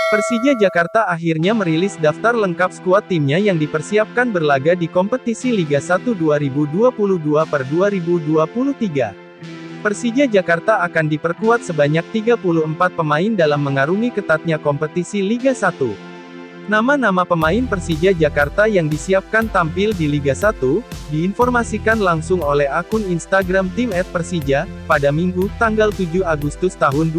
Persija Jakarta akhirnya merilis daftar lengkap skuad timnya yang dipersiapkan berlaga di kompetisi Liga 1 2022/2023. Persija Jakarta akan diperkuat sebanyak 34 pemain dalam mengarungi ketatnya kompetisi Liga 1. Nama-nama pemain Persija Jakarta yang disiapkan tampil di Liga 1, diinformasikan langsung oleh akun Instagram tim @persija, pada Minggu, tanggal 7 Agustus tahun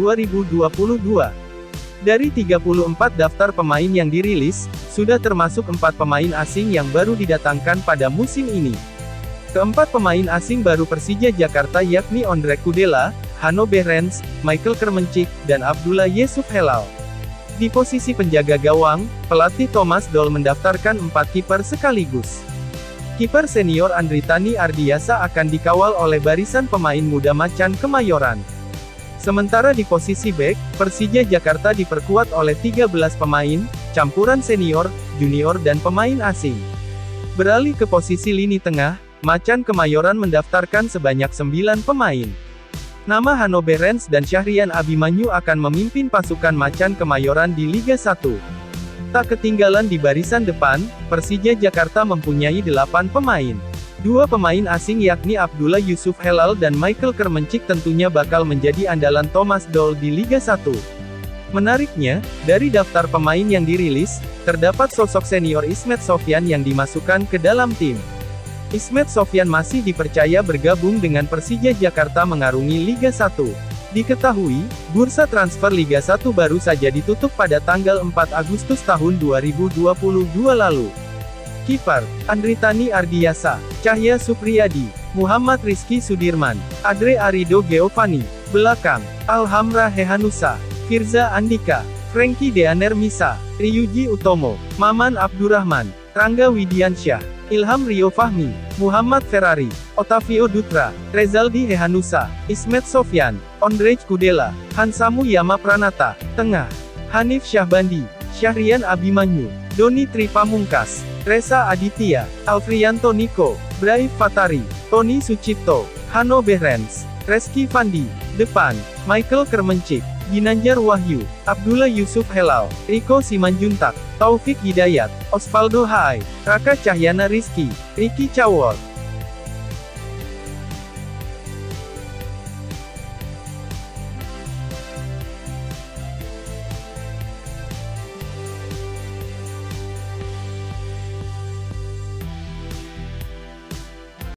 2022. Dari 34 daftar pemain yang dirilis, sudah termasuk 4 pemain asing yang baru didatangkan pada musim ini. Keempat pemain asing baru Persija Jakarta yakni Ondrej Kudela, Hanno Behrens, Michael Kermencik, dan Abdullah Yusuf Helal. Di posisi penjaga gawang, pelatih Thomas Doll mendaftarkan 4 kiper sekaligus. Kiper senior Andritani Ardiasa akan dikawal oleh barisan pemain muda Macan Kemayoran. Sementara di posisi bek, Persija Jakarta diperkuat oleh 13 pemain, campuran senior, junior dan pemain asing. Beralih ke posisi lini tengah, Macan Kemayoran mendaftarkan sebanyak 9 pemain. Nama Hanno Behrens dan Syahrian Abimanyu akan memimpin pasukan Macan Kemayoran di Liga 1. Tak ketinggalan di barisan depan, Persija Jakarta mempunyai 8 pemain. 2 pemain asing yakni Abdullah Yusuf Helal dan Michael Kermencik tentunya bakal menjadi andalan Thomas Doll di Liga 1. Menariknya, dari daftar pemain yang dirilis, terdapat sosok senior Ismet Sofyan yang dimasukkan ke dalam tim. Ismet Sofyan masih dipercaya bergabung dengan Persija Jakarta mengarungi Liga 1. Diketahui, bursa transfer Liga 1 baru saja ditutup pada tanggal 4 Agustus tahun 2022 lalu. Kiper, Andritani Ardiasa, Cahya Supriyadi, Muhammad Rizky Sudirman, Adre Arido Geovani. Belakang, Alhamra Hehanusa, Firza Andika, Frankie Deaner Misa, Ryuji Utomo, Maman Abdurrahman, Rangga Widiansyah, Ilham Rio Fahmi, Muhammad Ferrari, Otavio Dutra, Rezaldi Hehanusa, Ismet Sofyan, Ondrej Kudela, Hansamu Yama Pranata. Tengah, Hanif Syahbandi, Syahrian Abimanyu, Doni Tripamungkas, Reza Aditya, Alfrianto Niko, Braif Fatari, Tony Sucipto, Hanno Behrens, Reski Fandi. Depan, Michael Kermencik, Ginanjar Wahyu, Abdullah Yusuf Helal, Riko Simanjuntak, Taufik Hidayat, Osvaldo Hai, Raka Cahyana Rizky, Ricky Cawor.